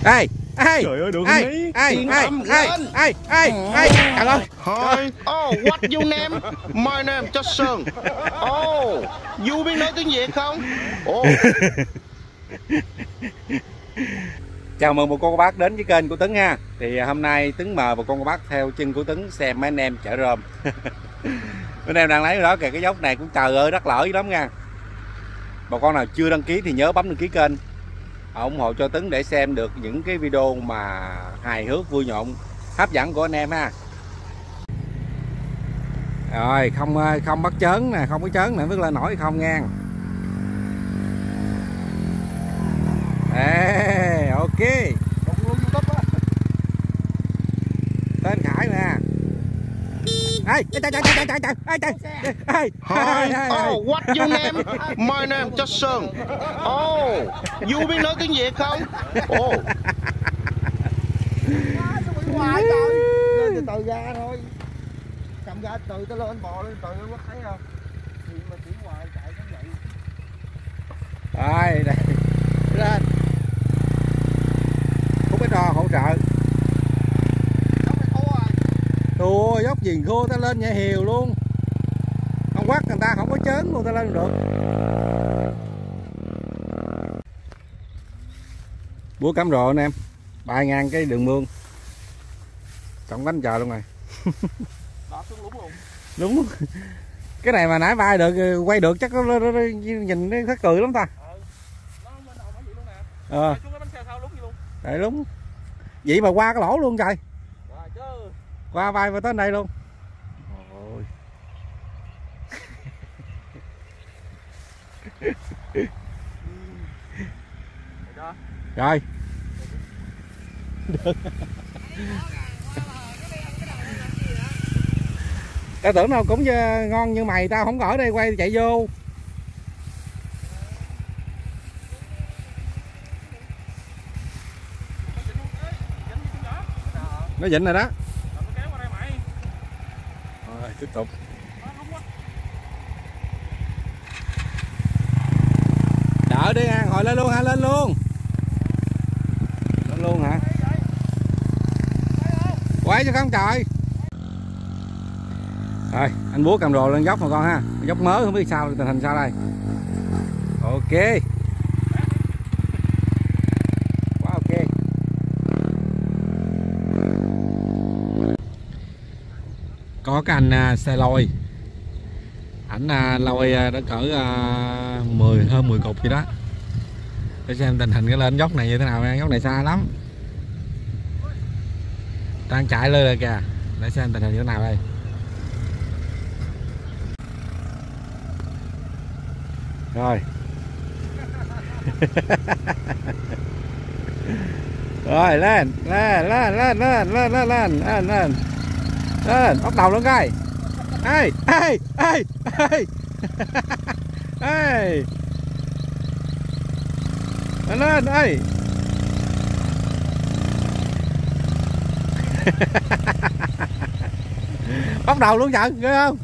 Ê, ê, trời ơi, được ê, lý. ê, Yên ê, tâm, ê, lên. ê, ê, ê, trời ơi. Hi. Oh, what your name? My name Johnson. Oh, you biết nói tiếng Việt không? Oh. Chào mừng một cô bác đến với kênh của Tấn ha. Thì hôm nay Tấn mời một con cô bác theo chân của Tấn xem mấy anh em chở rơm. Mấy anh em đang lấy đó kìa, cái dốc này cũng trời ơi đất lở lắm nha. Bà con nào chưa đăng ký thì nhớ bấm đăng ký kênh, ủng hộ cho Tấn để xem được những cái video mà hài hước, vui nhộn, hấp dẫn của anh em ha. Rồi không bắt chớn nè, không có chớn nè, bước lên nổi không nha. Ê, ok. Tên Khải nè. Ê, Hi. Oh, what your name? My name Johnson. Oh, you biết nói tiếng Việt không? Oh. Ngoài trời lên từ từ ra thôi, cầm ra từ tới lên bò lên từ nó thấy không thì mà chuyển ngoài chạy giống vậy. Rồi đây lên không có trò hỗ trợ thua dốc gì khô ta lên nhẹ hiều luôn, không quắt người ta không có chớn luôn ta lên được. Búa cắm rộ anh em, bay ngang cái đường mương trọng đánh chờ luôn rồi. Đúng cái này mà nãy bay được quay được chắc nó nhìn nó thấy cười lắm ta. Đấy đúng vậy mà qua cái lỗ luôn trời, qua vai và tới đây luôn. Ôi. Rồi tao tưởng đâu cũng ngon như mày, tao không ở đây quay chạy vô. Nó vịnh rồi đó. Rồi tiếp tục. Đợi đi ha, hồi lên luôn hả? Lên luôn. Lên luôn hả? Quay cho không trời. Rồi, anh Búa cầm đồ lên dốc mà con ha. Dốc mới không biết sao tình hình sao đây. Ok. Quá ok. Có cái anh xe lôi. Ảnh lôi đã cỡ hơn 10 cục gì đó. Để xem tình hình cái lên dốc này như thế nào nha. Dốc này xa lắm. Đang chạy lên rồi kìa. Để xem tình hình như thế nào đây. Rồi. Rồi lên bắt đầu luôn coi. Ê ê ê ê ê lên ê. Bắt đầu luôn trời, ghê không?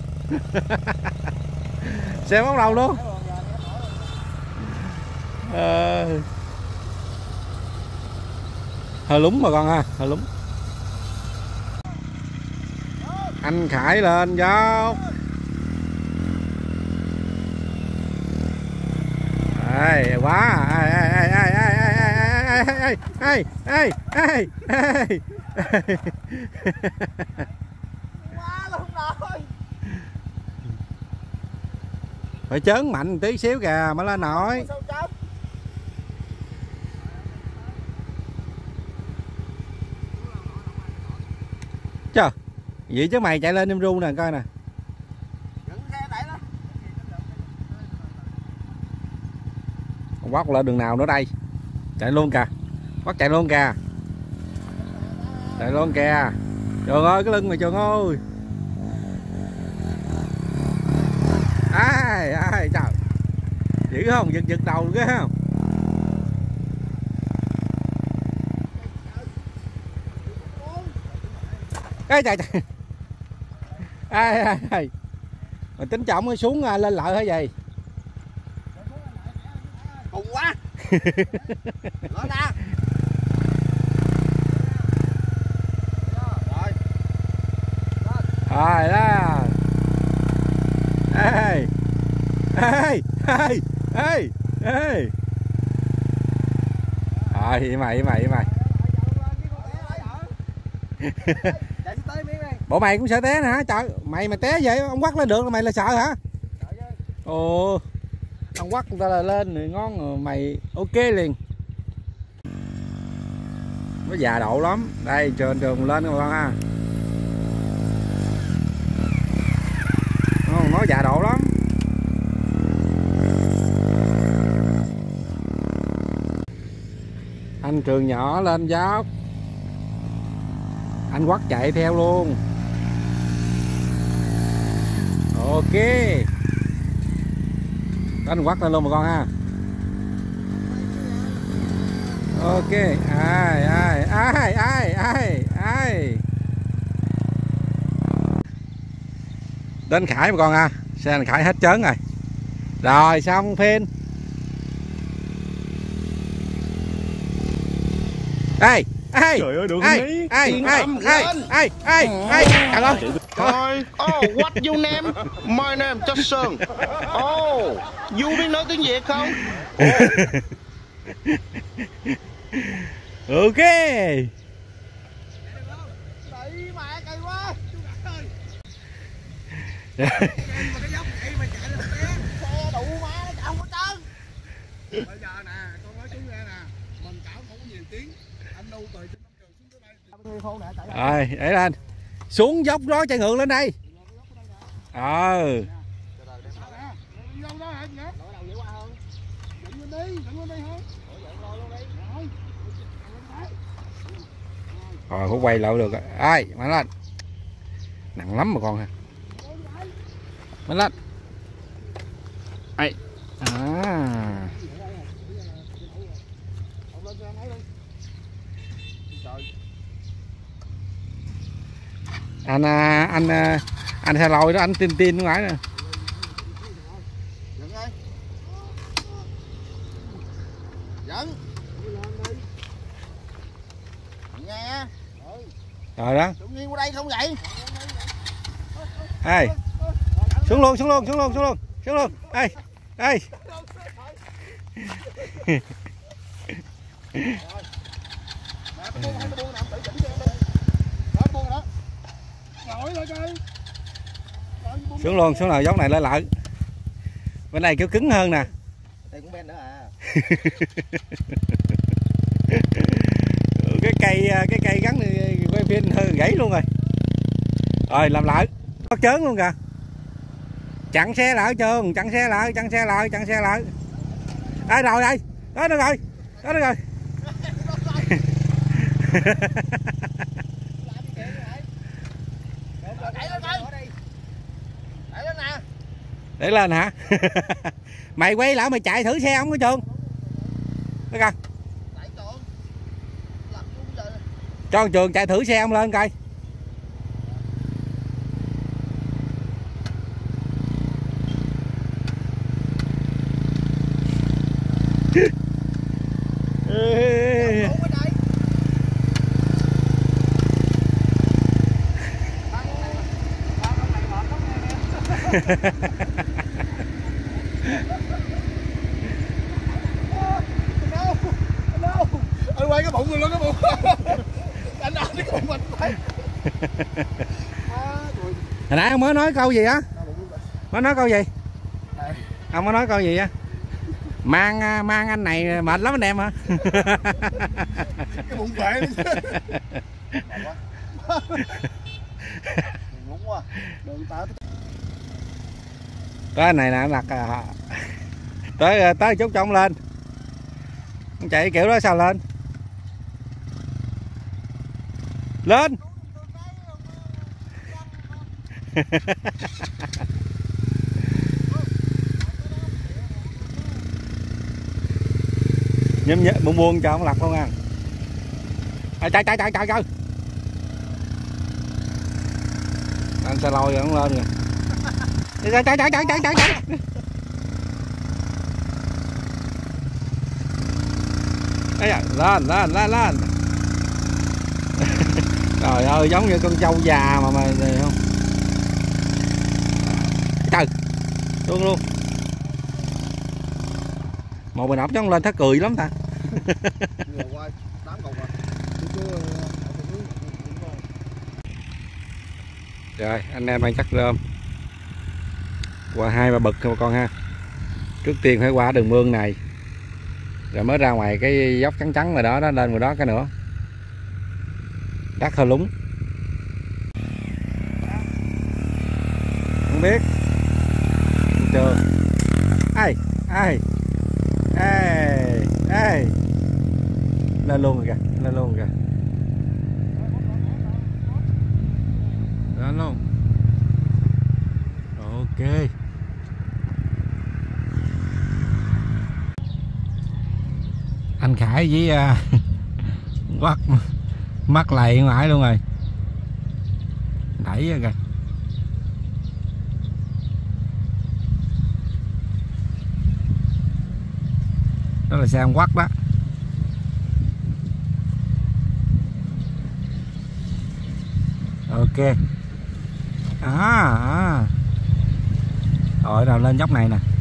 Xe bắt đầu luôn. Hơi lúng mà con ha, hơi lúng. Anh Khải lên dốc. Ê quá. Ê. Phải chớn mạnh tí xíu kìa mới lên nổi. Trời, vậy chứ mày chạy lên em ru nè coi nè. Con quát lên đường nào nữa đây? Chạy luôn kìa. Quát chạy luôn kìa. Chạy luôn kìa. Trường ơi cái lưng mày Trường ơi. Ai trời. Dữ không? Giật đầu ghê không? Ê trời trời. Ai. Mày tính trọng xuống lên lợi hay gì? Cùng quá. Rõ ra. ê ê ê ê. Rồi mày bộ mày cũng sợ té nè hả trời, mày mà té vậy ông quắt lên được là mày là sợ hả? Ồ ông quắt người ta là lên rồi ngon rồi mày ok liền. Nó già độ lắm đây, trên đường lên các bạn ha. Nó già độ lắm. Anh Trường nhỏ lên dốc, anh quắt chạy theo luôn. Ok anh quắt lên luôn bà con ha. Ok ai đến Khải bà con ha, xe anh Khải hết trớn rồi. Rồi xong phên. Ê Trời ơi, được ê trời ơi. Thôi, oh, what you name? My name just Sơn. Oh, you biết nói tiếng Việt không? Ok. Đẩy mẹ cày quá. Bây giờ nè, con nói chú nghe nè, mình cảo không có nhiều tiếng, anh đâu từ trên nông trường xuống tới đây. rồi để lên xuống dốc đó chạy ngược lên đây. Rồi không quay lại được. Ai mạnh lên, nặng lắm mà con ha. Mạnh lên ai anh xe lôi đó, anh tin nó ngoài nè. Dẫn nghe Rồi đó tự nhiên qua đây không vậy. ê xuống luôn ê ê xuống luôn, xuống nào dốc này lên lại. Bên này kiểu cứng hơn nè. Đây cũng ben nữa à. cái cây gắn quay phim hơi gãy luôn rồi. Rồi làm lại bắt chớn luôn kìa. Chặn xe lại Trường, chặn xe lại. Đây rồi đây, đó được rồi. Để lên hả? Mày quay lại mày chạy thử xe không có Trường? Thấy coi. Cho Trường chạy thử xe ông lên coi. Anh quay cái bụng rồi luôn, cái bụng. Anh ôm cái bụng mình phải. Hồi nãy ông mới nói câu gì á? Mới nói câu gì? Ông mới nói câu gì á? Mang anh này mệt lắm anh em hả? Cái bụng phệ đi chứ. Ngúng quá. Đường tao cái này nè đặt tới chút cho ông lên. Ông chạy kiểu đó sao lên? Lên. Nhâm buông cho ông lặt luôn à. Chạy anh sẽ lôi ông lên rồi. Chạy lên. Trời ơi giống như con trâu già mà này không. Trời xuống luôn. một mình ổng chắc lên thác cười lắm ta. Rồi anh em đang chắc rơm qua 2-3 bậc thôi con ha. Trước tiên phải qua đường mương này rồi mới ra ngoài cái dốc trắng trắng rồi đó, lên ngoài đó cái nữa đất hơi lúng không biết chưa. Ai lên luôn rồi kìa, lên luôn kìa, lên luôn. Ok, anh Khải với quắt mắt lầy ngoại luôn rồi, đẩy ra kìa. Đó là xe ông quắt đó. Ok. Rồi nào lên dốc này nè.